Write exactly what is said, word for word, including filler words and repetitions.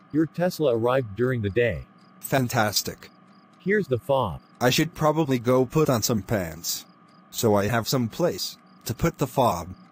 Your Tesla arrived during the day. Fantastic. Here's the fob. I should probably go put on some pants. So I have some place to put the fob.